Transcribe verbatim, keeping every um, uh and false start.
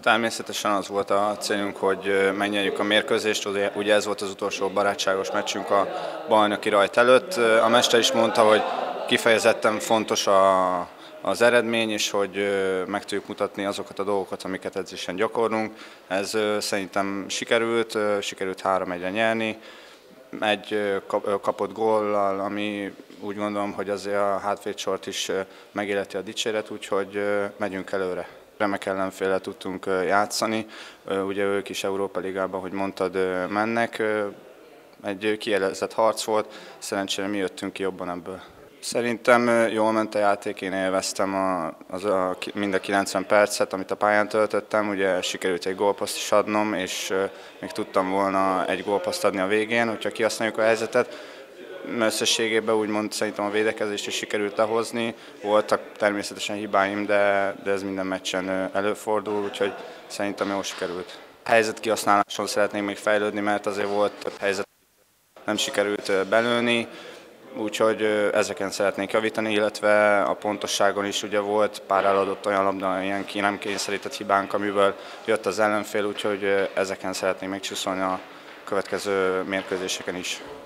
Természetesen az volt a célunk, hogy megnyerjük a mérkőzést, ugye ez volt az utolsó barátságos meccsünk a bajnoki rajt előtt. A mester is mondta, hogy kifejezetten fontos a, az eredmény, és hogy meg tudjuk mutatni azokat a dolgokat, amiket edzésen gyakorlunk. Ez szerintem sikerült, sikerült három egyre nyerni, egy kapott góllal, ami úgy gondolom, hogy azért a hátvédsort is megéleti a dicséret, úgyhogy megyünk előre. Remek ellenféllel tudtunk játszani, ugye ők is Európa Ligában, hogy mondtad, mennek. Egy kielezett harc volt, szerencsére mi jöttünk ki jobban ebből. Szerintem jól ment a játék, én élveztem a, az a, mind a kilencven percet, amit a pályán töltöttem, ugye sikerült egy gólpaszt is adnom, és még tudtam volna egy gólpaszt adni a végén, hogyha kihasználjuk a helyzetet. Összességében úgymond szerintem a védekezést is sikerült lehozni, voltak természetesen hibáim, de, de ez minden meccsen előfordul, úgyhogy szerintem jól sikerült. A helyzet kihasználáson szeretnék még fejlődni, mert azért volt több helyzet, nem sikerült belőni, úgyhogy ezeken szeretnék javítani, illetve a pontosságon is ugye volt pár eladott olyan labda, ilyen ki nem kényszerített hibánk, amiből jött az ellenfél, úgyhogy ezeken szeretnék megcsiszolni a következő mérkőzéseken is.